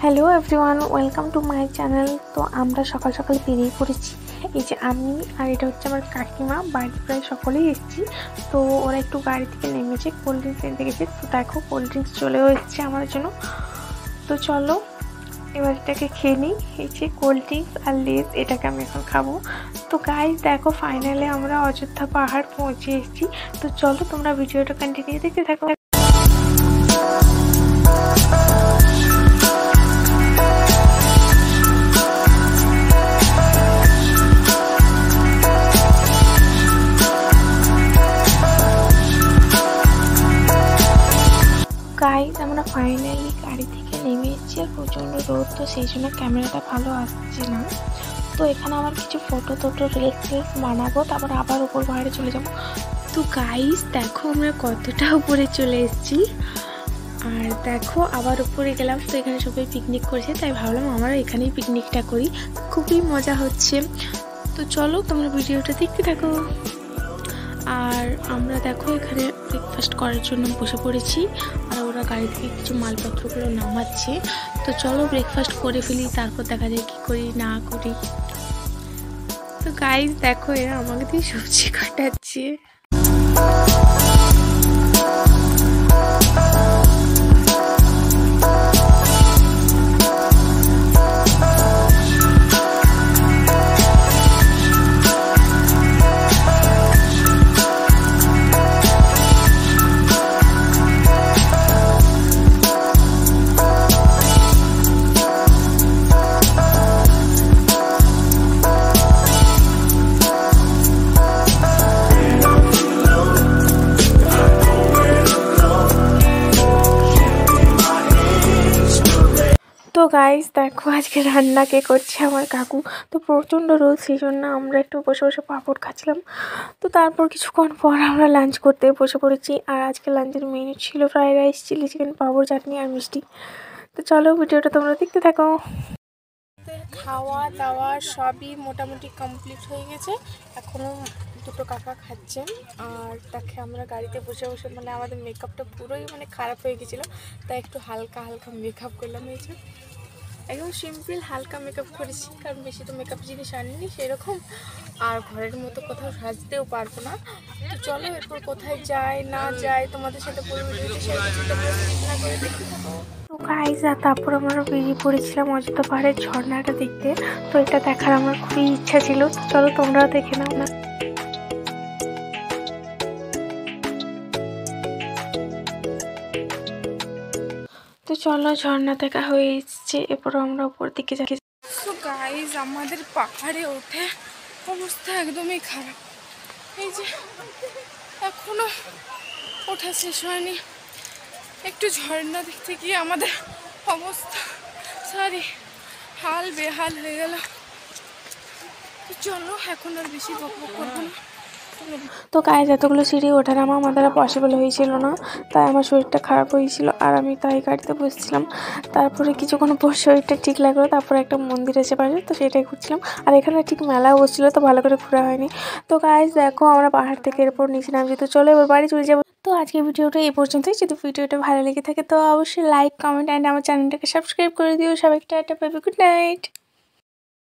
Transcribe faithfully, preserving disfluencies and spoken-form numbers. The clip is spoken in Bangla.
Hello everyone, welcome to my channel. তো আমরা সকাল সকাল বেরিয়ে পড়েছি। এই যে আমি আর এটা হচ্ছে আমার কাকিমা, বাড়িতে প্রায় সকলেই এসেছি। তো ওরা একটু গাড়ি থেকে নেমেছে, কোল্ড ড্রিঙ্কস কিনতে গেছে। তো দেখো কোল্ড ড্রিঙ্কস চলেও এসেছে আমার জন্য। তো চলো এবার এটাকে খেয়ে নিই। এই যে কোল্ড ড্রিঙ্কস আর লেস, এটাকে আমি এখন খাবো। তো গাইস দেখো, ফাইনালি আমরা অযোধ্যা পাহাড় পৌঁছে এসেছি। তো চলো তোমরা ভিডিওটা কন্টিনিউ দেখতে থাকো। গাইস আমরা ফাইনালি গাড়ি থেকে নেমে এসেছি, আর প্রচণ্ড রোদ, তো সেই জন্য ক্যামেরাটা ভালো আসছে না। তো এখানে আমার কিছু ফটো টোটো রিলস টিলস বানাবো, তারপর আবার উপর পাহাড়ে চলে যাবো। তো গাইস দেখো আমরা কতটা উপরে চলে এসেছি, আর দেখো আবার উপরে গেলাম। তো এখানে সবাই পিকনিক করছে, তাই ভাবলাম আমরা এখানেই পিকনিকটা করি। খুবই মজা হচ্ছে। তো চলো তোমরা ভিডিওটা দেখতে থাকো। আর আমরা দেখো এখানে ব্রেকফাস্ট করার জন্য বসে পড়েছি, আর ওরা গাড়ি থেকে কিছু মালপত্রগুলো নামাচ্ছে। তো চলো ব্রেকফাস্ট করে ফেলি, তারপর দেখা যায় কী করি না করি। তো গাইস দেখো এরা আমাকে দিয়ে সবজি কাটাচ্ছে। তো গাইস দেখো আজকে রান্না কে করছে, আমার কাকু। তো প্রচণ্ড রোদ, সেই জন্য আমরা একটু বসে বসে পাঁপড় খাচ্ছিলাম। তো তারপর কিছুক্ষণ পর আমরা লাঞ্চ করতে বসে পড়েছি। আর আজকে লাঞ্চের মেনু ছিল fried rice, chilli chicken, papad, chutney আর মিষ্টি। তো চলো ভিডিওটা তোমরা দেখতে থাকো। খাওয়া দাওয়া সবই মোটামুটি কমপ্লিট হয়ে গেছে, এখনও দুটো কাকা খাচ্ছেন। আর তাকে আমরা গাড়িতে বসে বসে মানে আমাদের মেকআপটা পুরোই মানে খারাপ হয়ে গেছিলো, তাই একটু হালকা হালকা মেকআপ করলাম। এই যে একদম সিম্পল হালকা মেকআপ করেছি, কারণ বেশি তো মেকআপ জিনিস আনিনি সেরকম, আর ঘরের মতো কোথাও সাজতেও পারবো না। তো চলো এরপর কোথায় যায় না যায় তোমাদের সাথে পরিবেশটা শেয়ার করছি, তোমরা স্কিপ না করে দেখতে থাকো। তো গাইস আর তারপর আমরা বেরিয়ে পড়েছিলাম অযোধ্যা পাহাড়ের ঝর্ণাটা দেখতে। তো এটা দেখার আমার খুবই ইচ্ছা ছিল, তো চলো তোমরাও দেখে নাও না। তো চলো ঝর্ণা দেখা হয়ে এসছে, এরপর আমরা উপর দিকে যাচ্ছি। তো গাইস আমাদের পাহাড়ে ওঠে অবস্থা একদমই খারাপ। এই যে এখনো ওঠা শেষ হয়নি, একটু ঝর্ণা দেখতে গিয়ে আমাদের অবস্থা সারি হাল বেহাল হয়ে গেল। তো চলো এখন আর বেশি বক বক করবো না। তো গায়ে যতগুলো সিঁড়ি ওঠানামা আমাদের পসিবল হয়েছিল না, তাই আমার শরীরটা খারাপ হয়েছিল, আর আমি তাই গাড়িতে বসছিলাম। তারপরে কিছুক্ষণ পর শরীরটা ঠিক লাগলো, তারপরে একটা মন্দির আছে পাশে, তো সেটাই ঘুরছিলাম। আর এখানে ঠিক মেলা বসছিলো, তো ভালো করে ঘোরা হয়নি। তো গাইস দেখো আমরা পাহাড় থেকে এরপর নিচে নামছি। তো চলো এবার বাড়ি চলে যাবো। তো আজকের ভিডিওটা এই পর্যন্তই। যদি ভিডিওটা ভালো লেগে থাকে তো অবশ্যই লাইক, কমেন্ট অ্যান্ড আমার চ্যানেলটাকে সাবস্ক্রাইব করে দিও। সবাইকে টাটা, বাই বাই, গুড নাইট।